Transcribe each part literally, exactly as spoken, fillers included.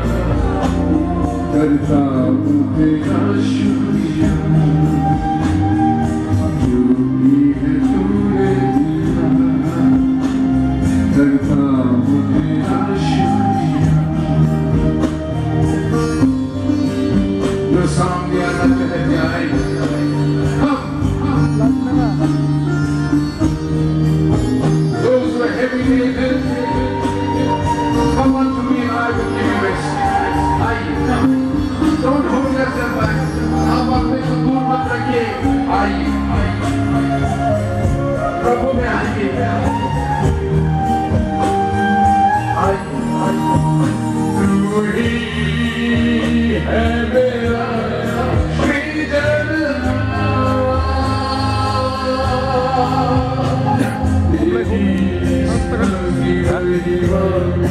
करता हूँ तेरा शुक्रिया जो भी है तूने दिया करता हूँ तेरा शुक्रिया जो सामने आना चले जाए those who are heavy laden come unto me and I will give you rest. Don't hold yourself back. आप अपने को दूर मत रखिए. आइए, प्रभु में आइए. आइए, तू ही है मेरा श्रीजन. तेरी स्तुति हरि दीवान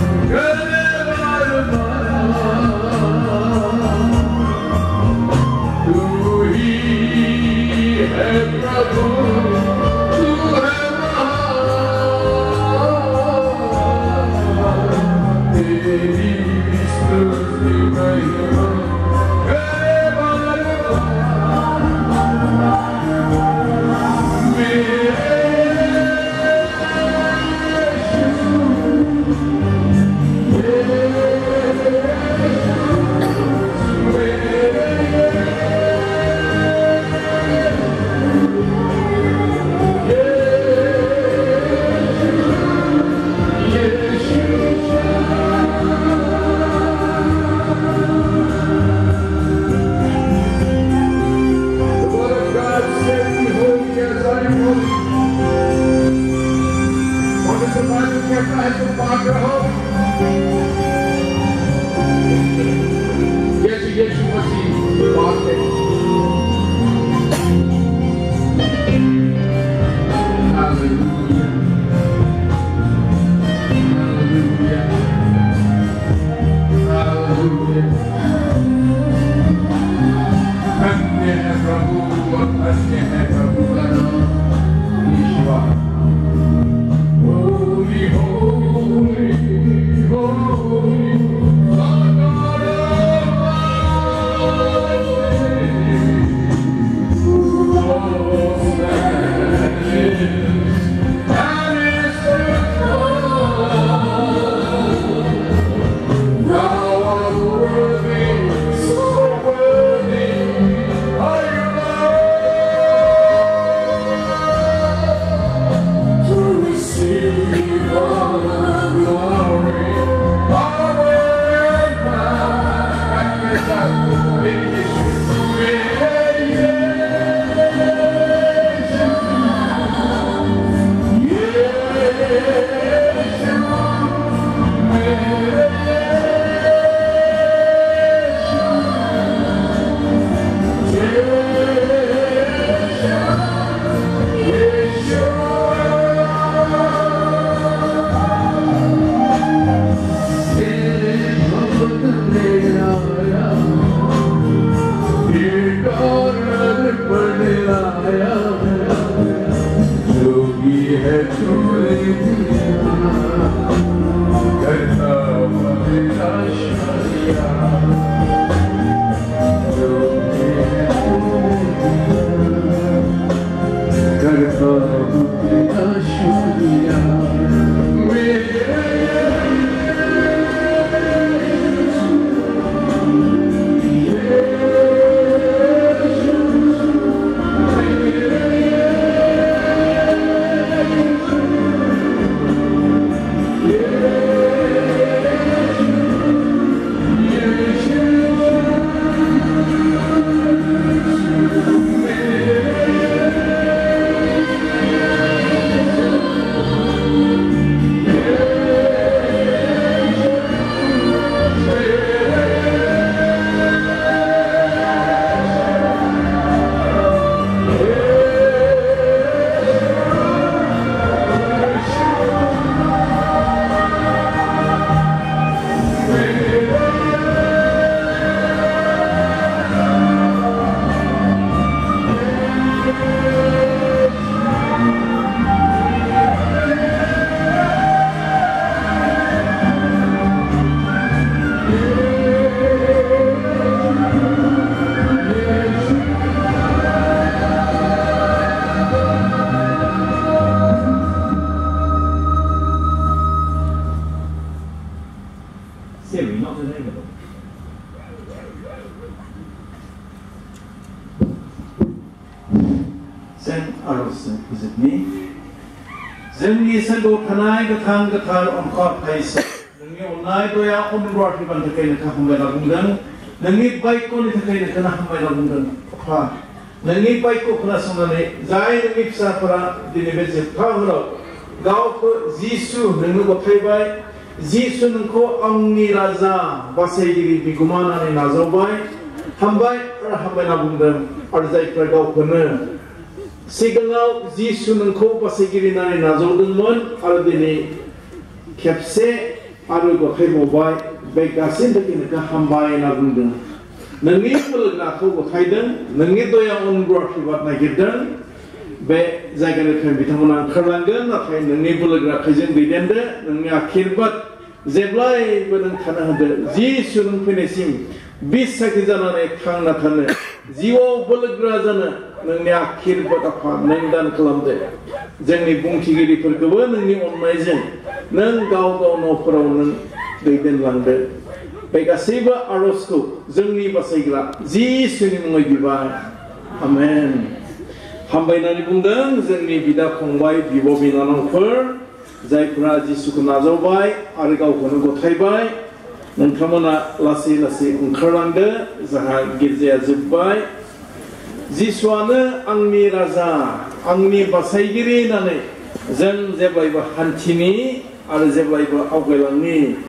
जों आर'ज फोजोबनि जोंनि सोरगोआव थानाय गोथां गोथार अनखर थाइसे नोंनि अननाय दया अनुग्रहनि थाखाय नोंखौ हामबायना बुंदों नोंनि बायकनि थाखाय नोंखौ हामबायना बुंदों अफा नोंनि बायक खोनासंनानै जाय नोंनि फिसाफोरा दिनै बे जोबथा हराव गावखौ जिसु नोंनो गथायबाय जिसु नोंखौ आंनि राजा बासायगिरि बिगुमा होननानै नाजावबाय हामबाय आरो हामबायना बुंदों आरो जायफ्रा गावखौनो सिगाङाव जिसु नोंखौ बासायगिरि होननानै नाजावदोंमोन आरो दिनै खेबसे आरो गथायबावबाय बे गासैनि थाखाय नोंखौ हामबाय होनना बुंदों नोंनि बोलोग्राखौ गथायदों नोंनि दया अनुग्रह आशीर्बाद नागिरदों बे जायगानिफ्राय बिथांमोना ओंखारलांगोन नाथाय नोंनि बोलोग्राखौ जों दैदेनदो नोंनि आशीर्बाद जेब्लायबो नों थानो होदो जिसु नों फैनायसिम बिसाखि जानानै थांना थानो जिउआव बोलोग्रा जानो नोंनि आशीर्बाद आफा नों दान खालामदो जोंनि बुंथिगिरिफोरखौबो नोंनि अननायजों नों गाव गाव न'फोराव नों दैदेनलांदो बे गासैबो आर'जखौ जोंनि बासायग्रा जिसुनि मुङै बिबाय आमेन हामबायनानै बुंदों जोंनि बिदा फंबाय बिब' बिनानावफोर जायफोरा जिसुखौ नाजावबाय आरो गावखौनो गथायबाय नोंथांमोना लासै लासै ओंखारलांदो जोंहा गिर्जाया जोब्बाय जिसुआनो आंनि राजा आंनि बासायगिरि होननानै जों जेब्लायबो हान्थिनि आरो जेब्लायबो आवगायलांनि